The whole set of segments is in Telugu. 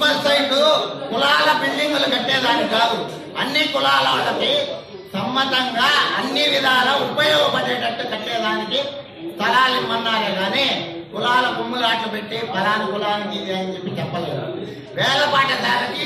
మున్సిపల్ సైట్ కులాల బిల్డింగులు కట్టేదానికి కాదు, అన్ని కులాల వాళ్ళకి సమ్మతంగా అన్ని విధాల ఉపయోగపడేటట్టు కట్టేదానికి స్థలాలు ఇమ్మన్నారే కానీ కులాల కుమ్ములాట్లు పెట్టి ఫలాని కులానికి ఇది అని చెప్పి చెప్పలేదు. వేల పాఠశాలకి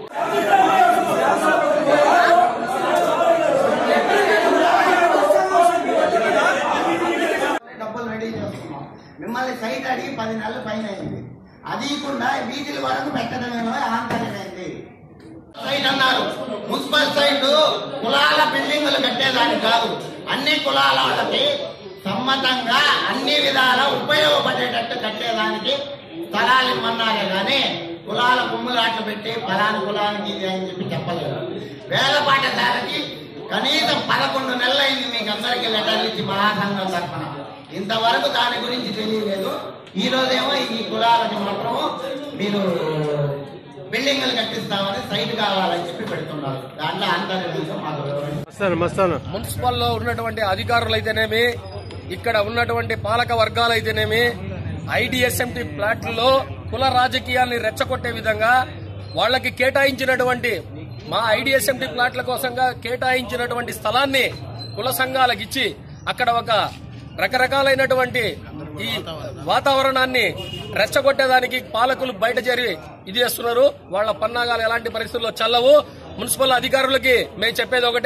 డబ్బులు రెడీ చేస్తున్నాం. మిమ్మల్ని సైట్ అడిగి 10 నెలల పైన అయింది. అది కూడా వీధుల వరకు పెట్టడమేమో ఆంతర్యమైంది. సైట్ అన్నారు, మున్సిపల్ సైట్ కులాల బిల్డింగులు కట్టేదానికి కాదు, అన్ని కులాల వాళ్ళకి సమ్మతంగా అన్ని విధాల ఉపయోగపడేటట్టు కట్టేదానికి స్థలాలు ఇమ్మన్నారే కానీ కులాల కుమ్ములాట్లు పెట్టి ఫలాని కులానికి ఇది అని చెప్పి చెప్పలేదు. వేల పాఠశాలకి కనీసం 11 నెలలైంది మీకు అందరికీ లెటర్లు ఇచ్చి మహాసంఘం తరఫున. ఇంతవరకు దాని గురించి తెలియలేదు. ఈ రోజేమో ఈ కులాలకి మాత్రము మీరు బిల్డింగ్లు కట్టిస్తామని సైట్ కావాలని చెప్పి పెడుతున్నారు. దాంట్లో ఆంతర్యం మున్సిపల్లో ఉన్నటువంటి అధికారులు అయితేనేమి, ఇక్కడ ఉన్నటువంటి పాలక వర్గాలు అయితేనేమి, ఐడిఎస్ఎంటీ ప్లాట్లలో కుల రాజకీయాల్ని రెచ్చగొట్టే విధంగా వాళ్ళకి కేటాయించినటువంటి మా ఐడిఎస్ఎంటీ ప్లాట్ల కోసంగా కేటాయించినటువంటి స్థలాన్ని కుల సంఘాలకు ఇచ్చి అక్కడ ఒక రకరకాలైనటువంటి ఈ వాతావరణాన్ని రెచ్చగొట్టేదానికి పాలకులు బయట చేరి ఇది చేస్తున్నారు. వాళ్ళ పన్నాగాలు ఎలాంటి పరిస్థితుల్లో చల్లవు. మున్సిపల్ అధికారులకి మేము చెప్పేది ఒకటి,